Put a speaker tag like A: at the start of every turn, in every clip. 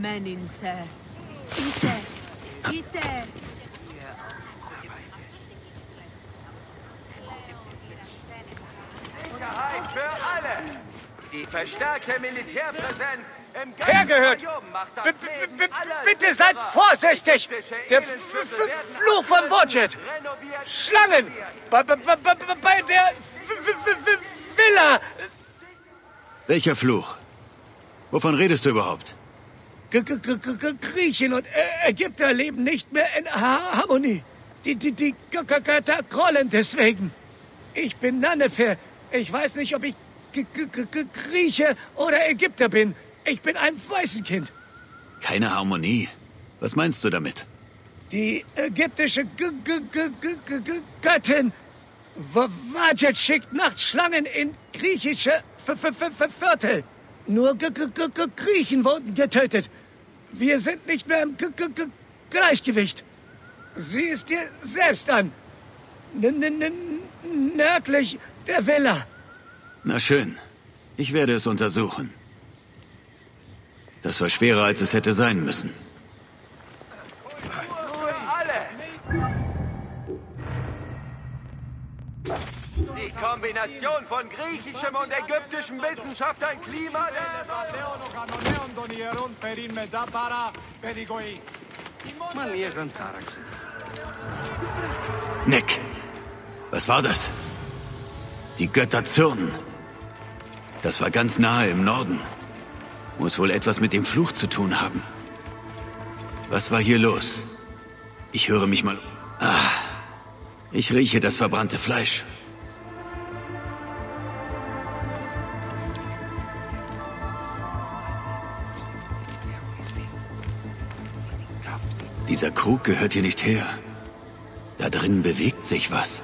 A: meninse. Ite, ite.
B: Geheim für alle! Die verstärkte Militärpräsenz im
C: Hergehört! Bitte seid vorsichtig! Der Fluch von Wadjet! Schlangen! Bei der Villa!
D: Welcher Fluch? Wovon redest du überhaupt?
C: Griechen und Ägypter leben nicht mehr in Harmonie. Die Götter grollen deswegen. Ich bin Nanefer. Ich weiß nicht, ob ich Grieche oder Ägypter bin. Ich bin ein Waisenkind.
D: Keine Harmonie? Was meinst du damit?
C: Die ägyptische Göttin Wadjet schickt Nachtschlangen in griechische Viertel. Nur Griechen wurden getötet. Wir sind nicht mehr im Gleichgewicht. Sieh es dir selbst an. Nördlich der Villa.
D: Na schön. Ich werde es untersuchen. Das war schwerer, als es hätte sein müssen.
B: Die Kombination von griechischem und ägyptischem Wissenschaft ein Klima
D: Nick, was war das? Die Götter zürnen. Das war ganz nahe im Norden. Muss wohl etwas mit dem Fluch zu tun haben. Was war hier los? Ich höre mich mal... Ah, ich rieche das verbrannte Fleisch. Dieser Krug gehört hier nicht her. Da drin bewegt sich was.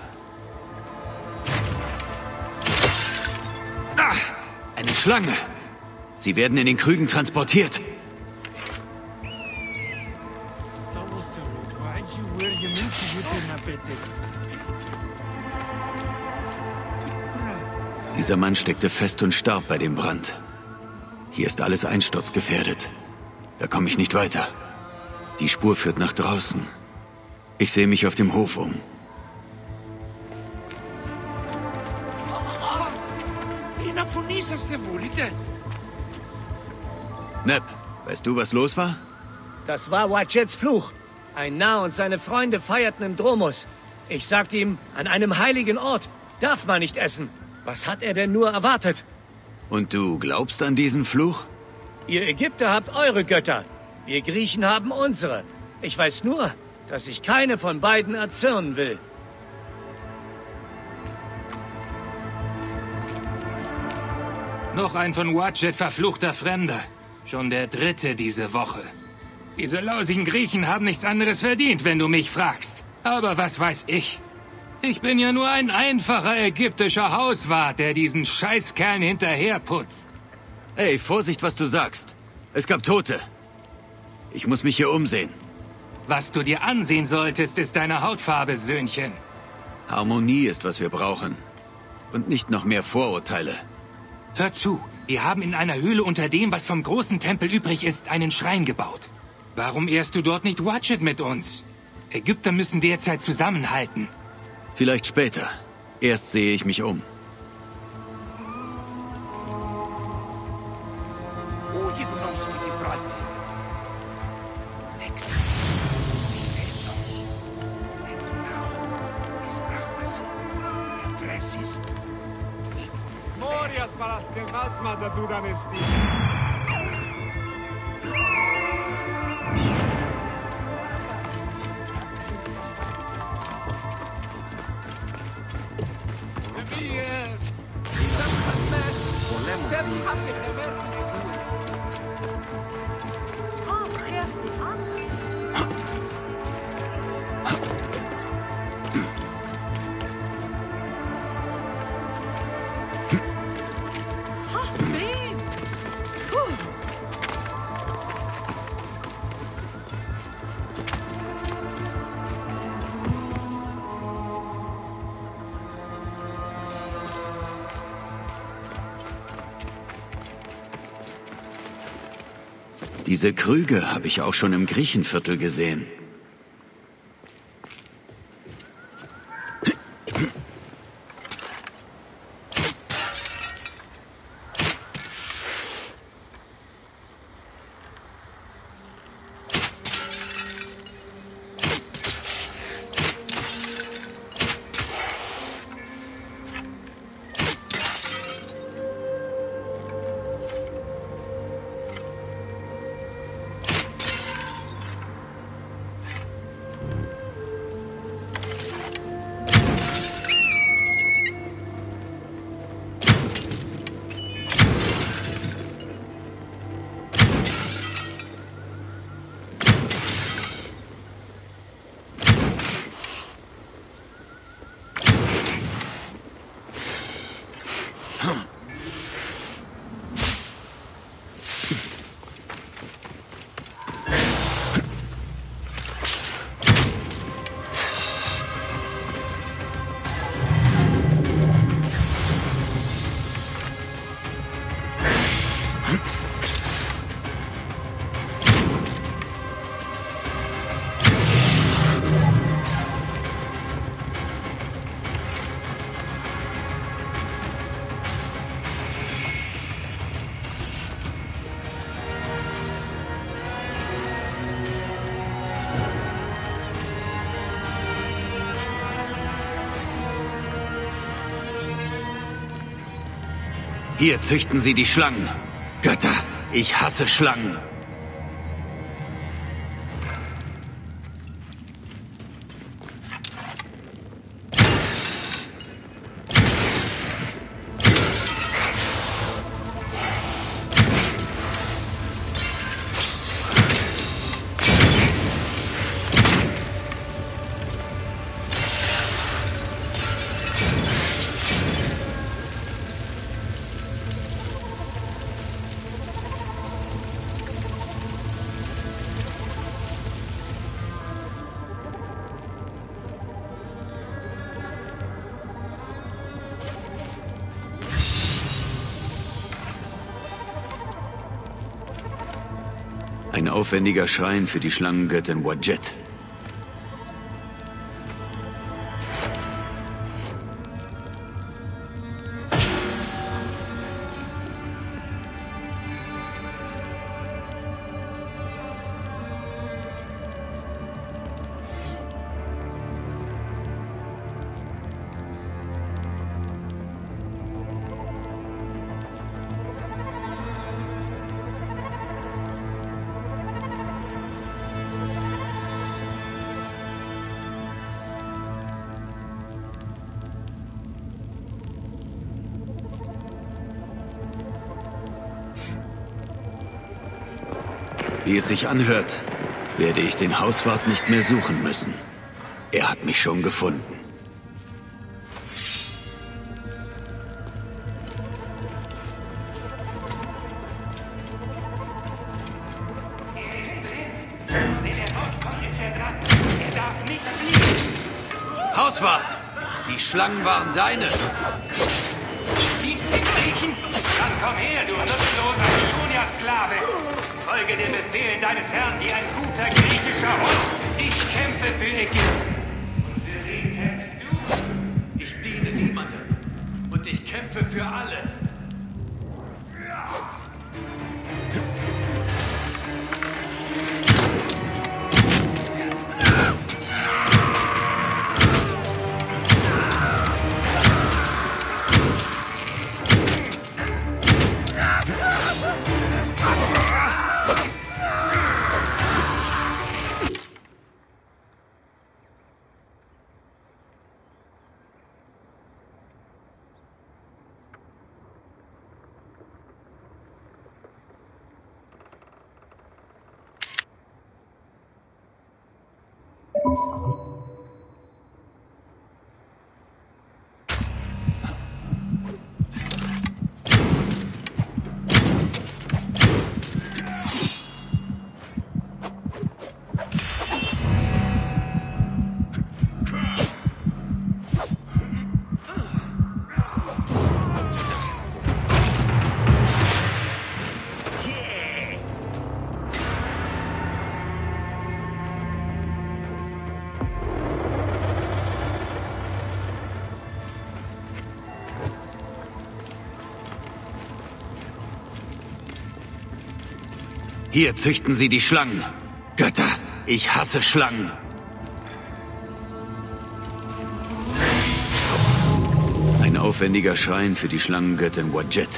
D: Ah, eine Schlange. Sie werden in den Krügen transportiert. Dieser Mann steckte fest und starb bei dem Brand. Hier ist alles einsturzgefährdet. Da komme ich nicht weiter. Die Spur führt nach draußen. Ich sehe mich auf dem Hof um. Neb, weißt du, was los war?
C: Das war Wadjets Fluch. Ein Narr und seine Freunde feierten im Dromus. Ich sagte ihm, an einem heiligen Ort darf man nicht essen. Was hat er denn nur erwartet?
D: Und du glaubst an diesen Fluch?
C: Ihr Ägypter habt eure Götter. Wir Griechen haben unsere. Ich weiß nur, dass ich keine von beiden erzürnen will.
E: Noch ein von Wadjet verfluchter Fremder. Schon der dritte diese Woche. Diese lausigen Griechen haben nichts anderes verdient, wenn du mich fragst. Aber was weiß ich? Ich bin ja nur ein einfacher ägyptischer Hauswart, der diesen Scheißkerlen hinterherputzt.
D: Ey, Vorsicht, was du sagst. Es gab Tote. Ich muss mich hier umsehen.
E: Was du dir ansehen solltest, ist deine Hautfarbe, Söhnchen.
D: Harmonie ist, was wir brauchen. Und nicht noch mehr Vorurteile.
E: Hör zu, wir haben in einer Höhle unter dem, was vom großen Tempel übrig ist, einen Schrein gebaut. Warum ehrst du dort nicht Wadjet mit uns? Ägypter müssen derzeit zusammenhalten.
D: Vielleicht später. Erst sehe ich mich um. Diese Krüge habe ich auch schon im Griechenviertel gesehen. Hier züchten sie die Schlangen. Götter, ich hasse Schlangen. Ein aufwendiger Schrein für die Schlangengöttin Wadjet. Wie es sich anhört, werde ich den Hauswart nicht mehr suchen müssen. Er hat mich schon gefunden. Hauswart! Die Schlangen waren deine!
E: Dienst den Griechen? Dann komm her, du nutzloser Ionia-Sklave! Folge den Befehlen deines Herrn wie ein guter griechischer Hund! Ich kämpfe für Ägypten! Und für wen kämpfst du?
D: Ich diene niemandem. Und ich kämpfe für alle. Hier züchten sie die Schlangen. Götter, ich hasse Schlangen. Ein aufwendiger Schrein für die Schlangengöttin Wadjet.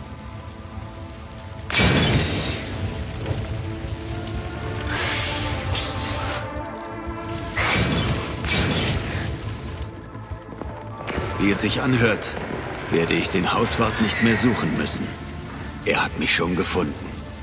D: Wie es sich anhört, werde ich den Hauswart nicht mehr suchen müssen. Er hat mich schon gefunden.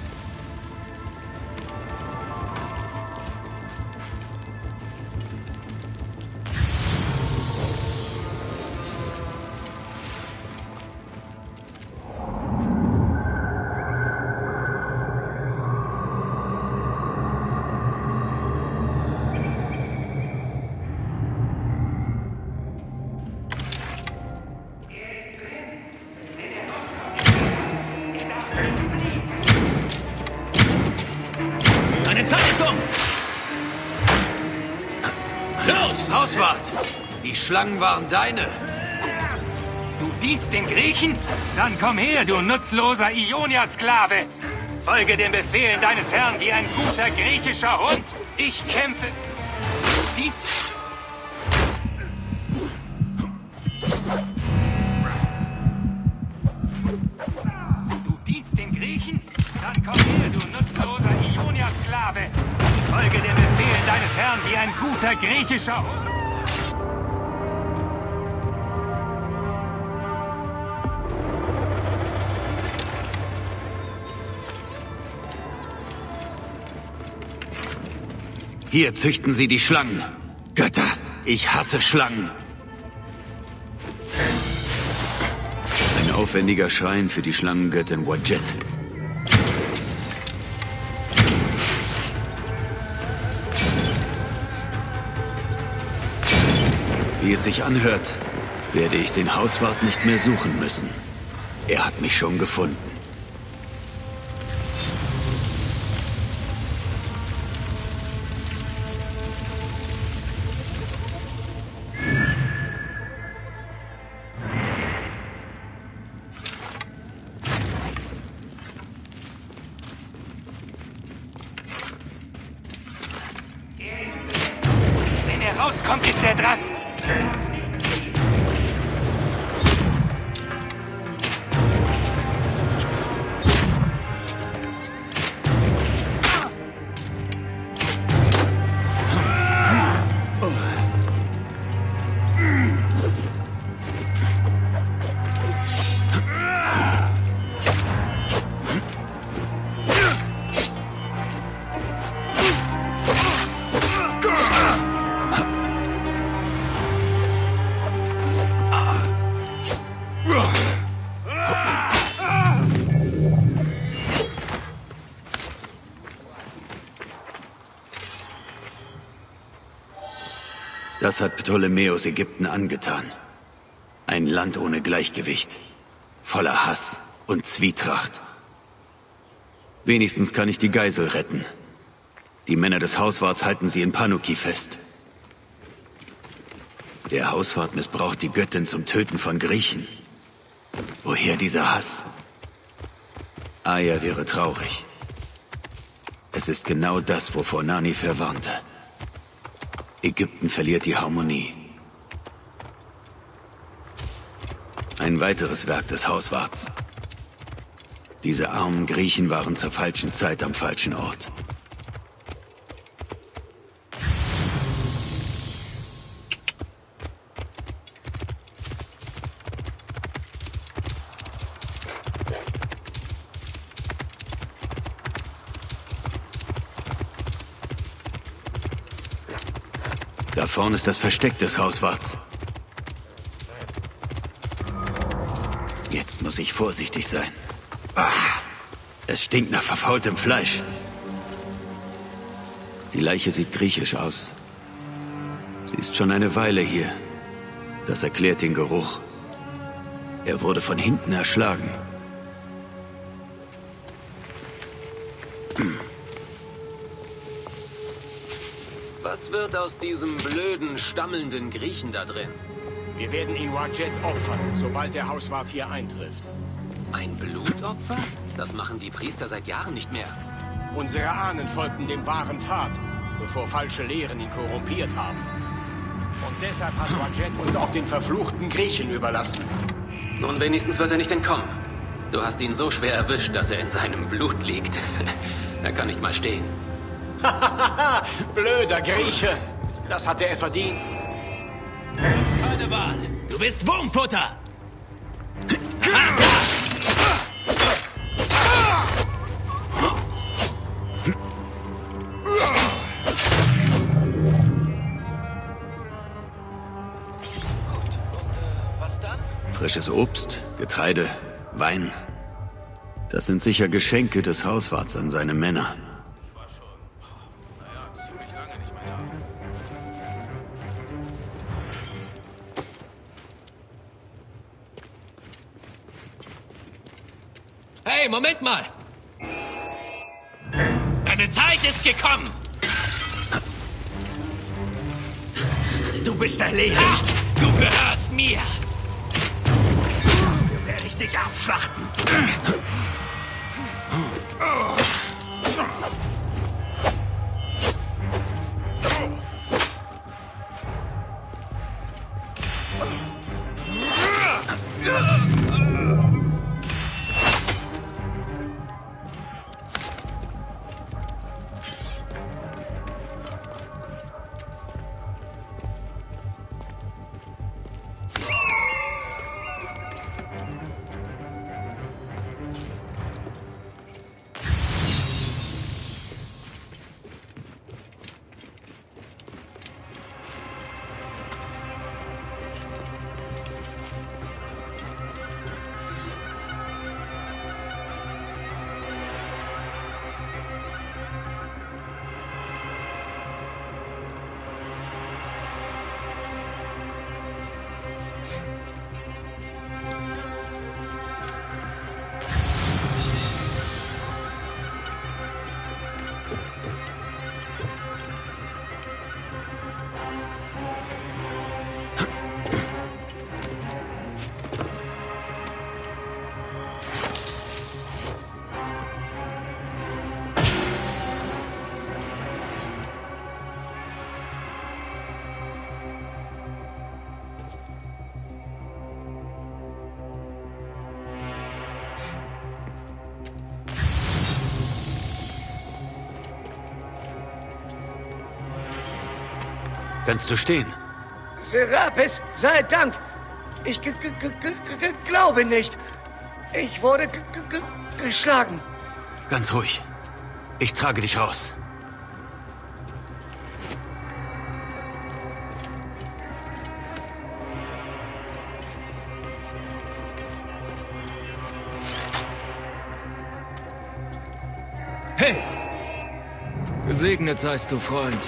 D: Hauswart! Die Schlangen waren deine!
E: Du dienst den Griechen? Dann komm her, du nutzloser Ionia-Sklave! Folge den Befehlen deines Herrn wie ein guter griechischer Hund! Ich kämpfe... Du dienst den Griechen? Dann komm her, du nutzloser Ionia-Sklave! Folge den Befehlen deines Herrn wie ein guter griechischer Hund!
D: Hier züchten sie die Schlangen. Götter, ich hasse Schlangen. Ein aufwendiger Schrein für die Schlangengöttin Wadjet. Wie es sich anhört, werde ich den Hauswart nicht mehr suchen müssen. Er hat mich schon gefunden.
E: Wenn er rauskommt, ist er dran.
D: Das hat Ptolemäus Ägypten angetan. Ein Land ohne Gleichgewicht, voller Hass und Zwietracht. Wenigstens kann ich die Geisel retten. Die Männer des Hauswarts halten sie in Panuki fest. Der Hauswart missbraucht die Göttin zum Töten von Griechen. Woher dieser Hass? Aya wäre traurig. Es ist genau das, wovor Nani verwarnte. Ägypten verliert die Harmonie. Ein weiteres Werk des Hauswarts. Diese armen Griechen waren zur falschen Zeit am falschen Ort. Da vorne ist das Versteck des Hauswarts. Jetzt muss ich vorsichtig sein. Es stinkt nach verfaultem Fleisch. Die Leiche sieht griechisch aus. Sie ist schon eine Weile hier. Das erklärt den Geruch. Er wurde von hinten erschlagen.
F: Was wird aus diesem blöden, stammelnden Griechen da drin?
G: Wir werden ihn Wadjet opfern, sobald der Hauswart hier eintrifft.
F: Ein Blutopfer? Das machen die Priester seit Jahren nicht mehr.
G: Unsere Ahnen folgten dem wahren Pfad, bevor falsche Lehren ihn korrumpiert haben. Und deshalb hat Wadjet uns auch den verfluchten Griechen überlassen.
F: Nun, wenigstens wird er nicht entkommen. Du hast ihn so schwer erwischt, dass er in seinem Blut liegt. Er kann nicht mal stehen.
G: Hahaha, blöder Grieche. Das hatte er verdient.
D: Keine Wahl. Du bist Wurmfutter.
F: Was dann?
D: Frisches Obst, Getreide, Wein. Das sind sicher Geschenke des Hauswarts an seine Männer.
H: Hey, Moment mal! Deine Zeit ist gekommen!
D: Du bist erledigt.
H: Du gehörst mir!
D: Werde ich dich abschlachten. Kannst du stehen?
C: Serapis, sei Dank. Ich glaube nicht. Ich wurde geschlagen.
D: Ganz ruhig. Ich trage dich raus.
H: Hey! Gesegnet seist du, Freund.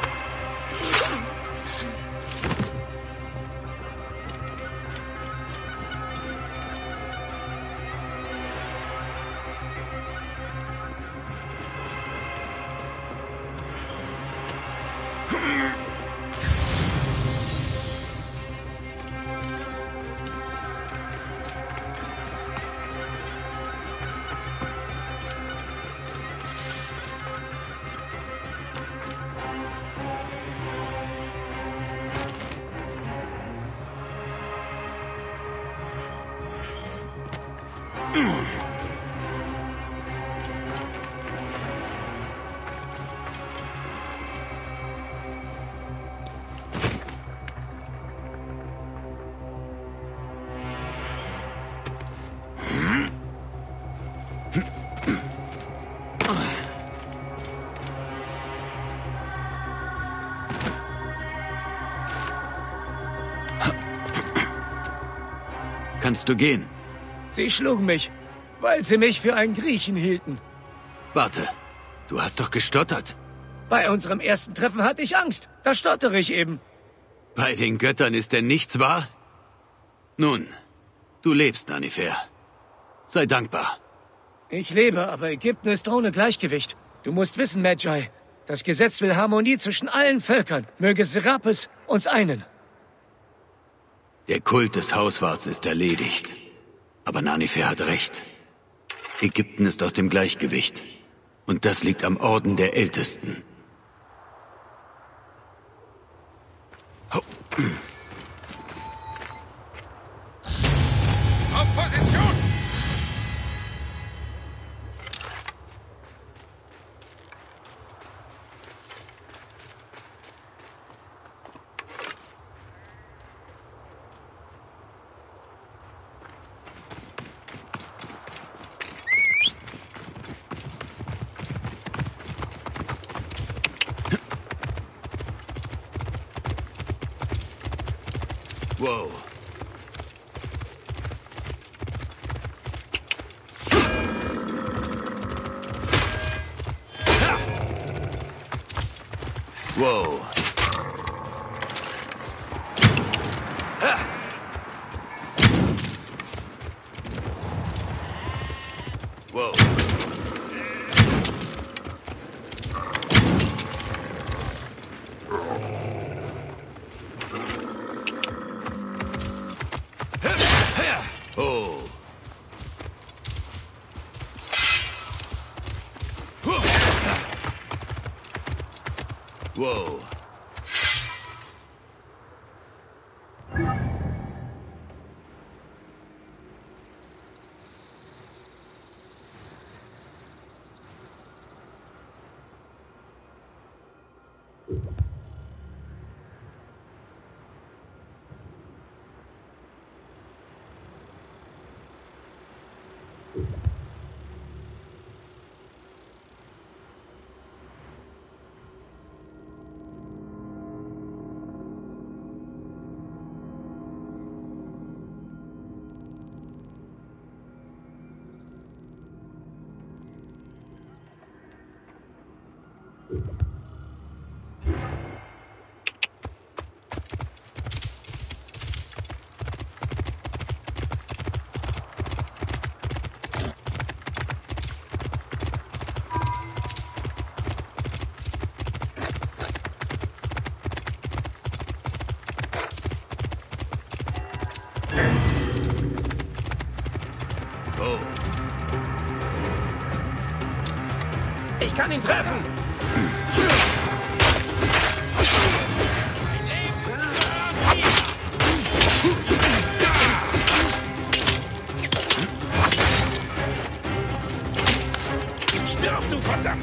D: Kannst du gehen?
C: Sie schlugen mich, weil sie mich für einen Griechen hielten.
D: Warte, du hast doch gestottert.
C: Bei unserem ersten Treffen hatte ich Angst. Da stottere ich eben.
D: Bei den Göttern ist denn nichts wahr? Nun, du lebst, Nanifer. Sei dankbar.
C: Ich lebe, aber Ägypten ist ohne Gleichgewicht. Du musst wissen, Magi, das Gesetz will Harmonie zwischen allen Völkern. Möge Serapis uns einen.
D: Der Kult des Hauswarts ist erledigt. Aber Nanifer hat recht. Ägypten ist aus dem Gleichgewicht. Und das liegt am Orden der Ältesten.
E: Auf Position!
D: Wow. Wow. Wow. Oh. Whoa.
G: Ich kann ihn treffen! Stirb, du verdammt!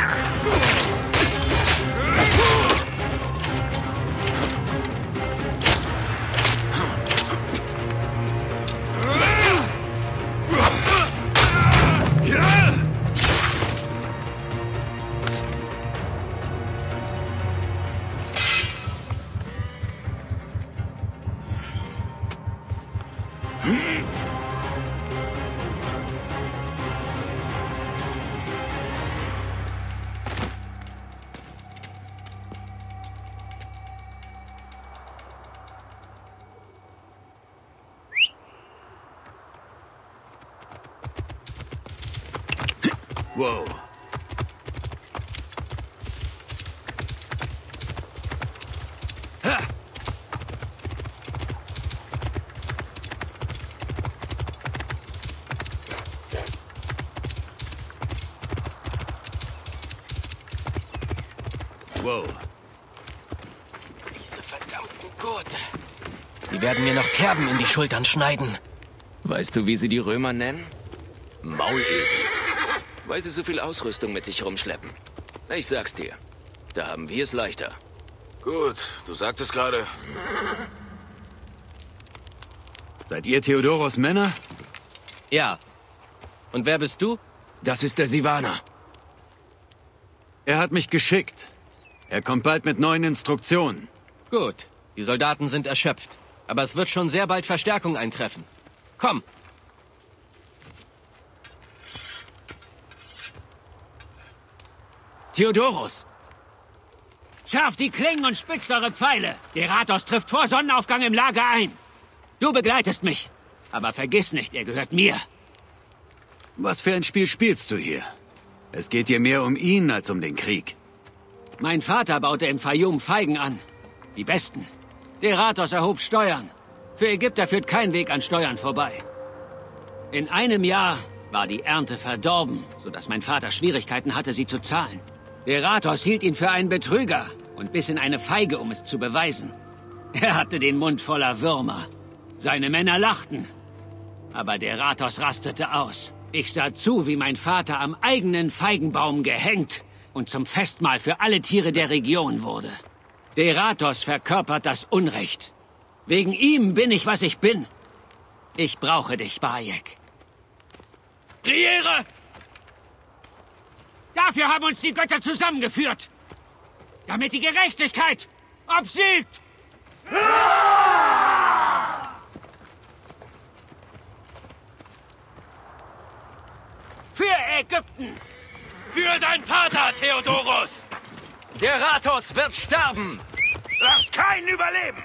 D: Wow. Ha! Wow.
I: Diese verdammten Gurte. Die werden mir noch Kerben in die Schultern schneiden.
H: Weißt du, wie sie die Römer nennen?
I: Maulesel. Weil sie so viel Ausrüstung mit sich rumschleppen. Ich sag's dir. Da haben wir es leichter.
J: Gut, du sagtest gerade.
D: Seid ihr Theodoros Männer?
I: Ja. Und wer bist du?
D: Das ist der Sivaner. Er hat mich geschickt. Er kommt bald mit neuen Instruktionen.
I: Gut. Die Soldaten sind erschöpft. Aber es wird schon sehr bald Verstärkung eintreffen. Komm.
D: Theodoros!
C: Schärft die Klingen und spitzt eure Pfeile. Deratos trifft vor Sonnenaufgang im Lager ein. Du begleitest mich. Aber vergiss nicht, er gehört mir.
D: Was für ein Spiel spielst du hier? Es geht dir mehr um ihn als um den Krieg.
C: Mein Vater baute im Fayum Feigen an. Die besten. Deratos erhob Steuern. Für Ägypter führt kein Weg an Steuern vorbei. In einem Jahr
K: war die Ernte verdorben, sodass mein Vater Schwierigkeiten hatte, sie zu zahlen. Deratos hielt ihn für einen Betrüger und biss in eine Feige, um es zu beweisen. Er hatte den Mund voller Würmer. Seine Männer lachten. Aber Deratos rastete aus. Ich sah zu, wie mein Vater am eigenen Feigenbaum gehängt und zum Festmahl für alle Tiere der Region wurde. Deratos verkörpert das Unrecht. Wegen ihm bin ich, was ich bin. Ich brauche dich, Bayek.
C: Kriere!
K: Dafür haben uns die Götter zusammengeführt. Damit die Gerechtigkeit obsiegt. Für Ägypten!
C: Für deinen Vater, Theodorus!
I: Deratos wird sterben!
C: Lasst keinen überleben!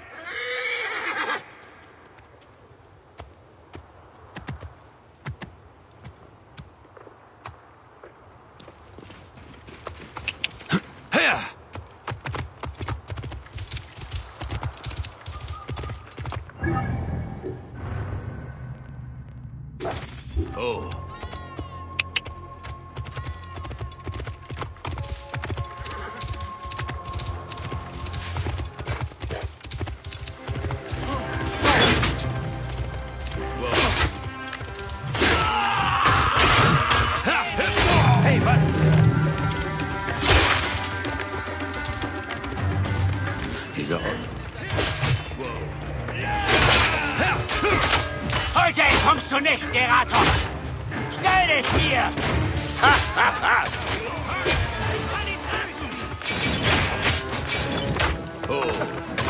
D: Her! Oh.
B: Hey, was?
D: Dieser Ort.
K: Heute entkommst du nicht, Deratos! Stell dich mir!
D: Oh.